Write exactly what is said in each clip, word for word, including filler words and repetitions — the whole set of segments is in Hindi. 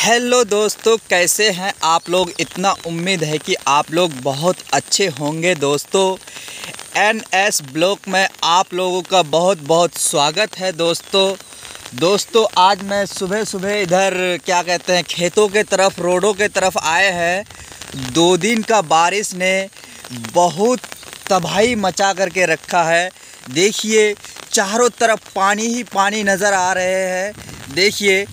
हेलो दोस्तों, कैसे हैं आप लोग। इतना उम्मीद है कि आप लोग बहुत अच्छे होंगे। दोस्तों एन एस ब्लॉग में आप लोगों का बहुत बहुत स्वागत है। दोस्तों दोस्तों आज मैं सुबह सुबह इधर क्या कहते हैं खेतों के तरफ, रोडों के तरफ आए हैं। दो दिन का बारिश ने बहुत तबाही मचा करके रखा है। देखिए चारों तरफ पानी ही पानी नज़र आ रहे हैं। देखिए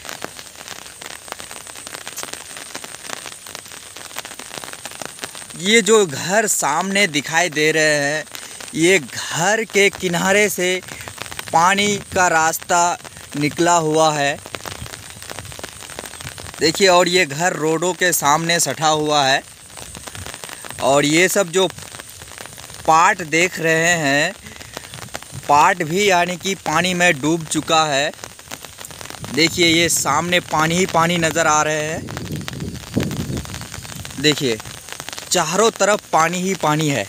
ये जो घर सामने दिखाई दे रहे हैं, ये घर के किनारे से पानी का रास्ता निकला हुआ है। देखिए, और ये घर रोडों के सामने सटा हुआ है। और ये सब जो पाट देख रहे हैं, पाट भी यानी कि पानी में डूब चुका है। देखिए ये सामने पानी ही पानी नज़र आ रहे हैं। देखिए चारों तरफ पानी ही पानी है।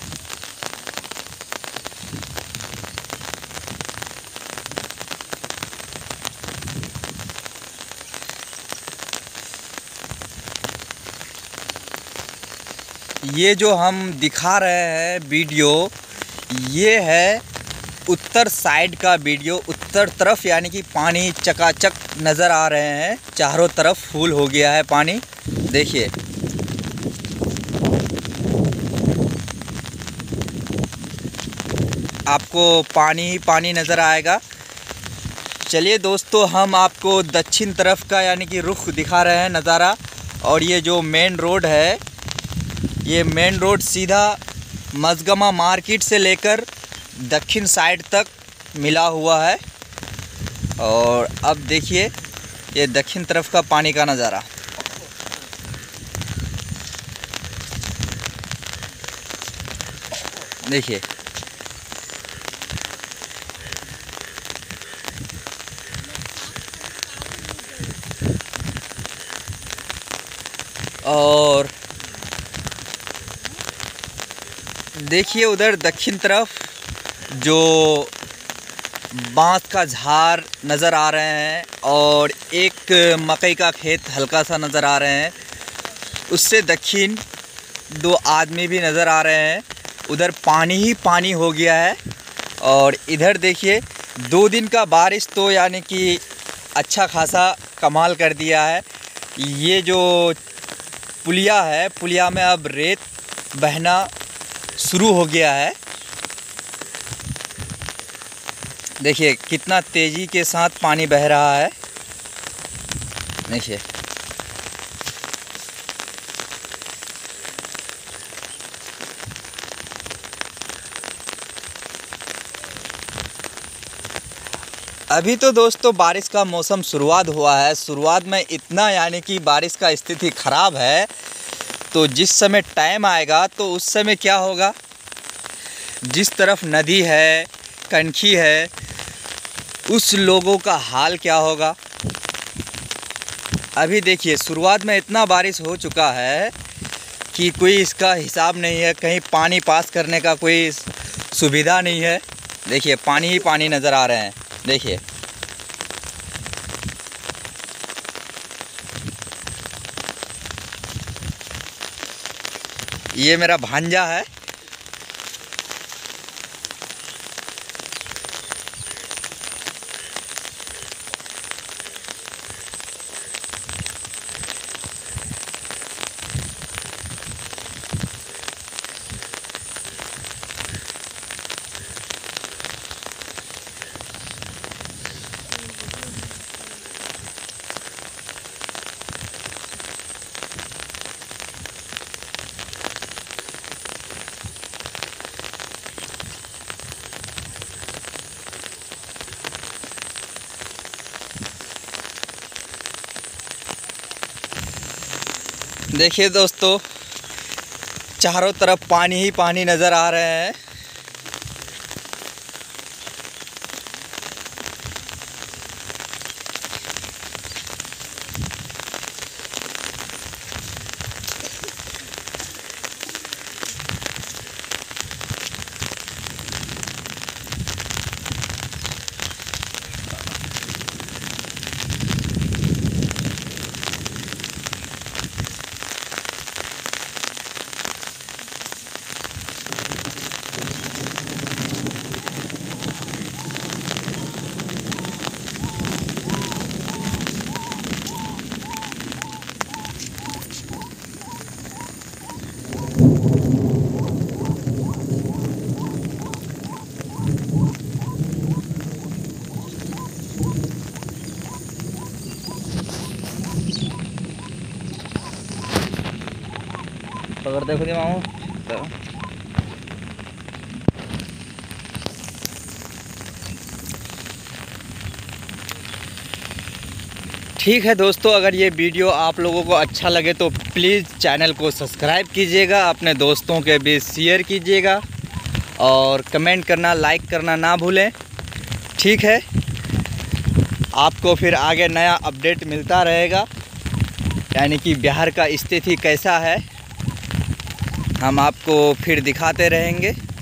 ये जो हम दिखा रहे हैं वीडियो, ये है उत्तर साइड का वीडियो। उत्तर तरफ यानी कि पानी चकाचक नज़र आ रहे हैं। चारों तरफ फुल हो गया है पानी। देखिए आपको पानी ही पानी नज़र आएगा। चलिए दोस्तों, हम आपको दक्षिण तरफ का यानी कि रुख दिखा रहे हैं नज़ारा। और ये जो मेन रोड है, ये मेन रोड सीधा मजगमा मार्केट से लेकर दक्षिण साइड तक मिला हुआ है। और अब देखिए ये दक्षिण तरफ का पानी का नज़ारा। देखिए और देखिए उधर दक्षिण तरफ जो बांस का झाड़ नज़र आ रहे हैं और एक मकई का खेत हल्का सा नज़र आ रहे हैं। उससे दक्षिण दो आदमी भी नज़र आ रहे हैं। उधर पानी ही पानी हो गया है। और इधर देखिए दो दिन का बारिश तो यानी कि अच्छा खासा कमाल कर दिया है। ये जो पुलिया है, पुलिया में अब रेत बहना शुरू हो गया है। देखिए कितना तेज़ी के साथ पानी बह रहा है। देखिए अभी तो दोस्तों बारिश का मौसम शुरुआत हुआ है। शुरुआत में इतना यानी कि बारिश का स्थिति ख़राब है। तो जिस समय टाइम आएगा तो उस समय क्या होगा, जिस तरफ नदी है, कनखी है, उस लोगों का हाल क्या होगा। अभी देखिए शुरुआत में इतना बारिश हो चुका है कि कोई इसका हिसाब नहीं है। कहीं पानी पास करने का कोई सुविधा नहीं है। देखिए पानी ही पानी नज़र आ रहे हैं। देखिए ये मेरा भांजा है। देखिए दोस्तों चारों तरफ पानी ही पानी नज़र आ रहे हैं। पकड़ देखो दी मामू तो। ठीक है दोस्तों, अगर ये वीडियो आप लोगों को अच्छा लगे तो प्लीज़ चैनल को सब्सक्राइब कीजिएगा, अपने दोस्तों के बीच शेयर कीजिएगा और कमेंट करना, लाइक करना ना भूलें। ठीक है, आपको फिर आगे नया अपडेट मिलता रहेगा, यानी कि बिहार का स्थिति कैसा है हम आपको फिर दिखाते रहेंगे।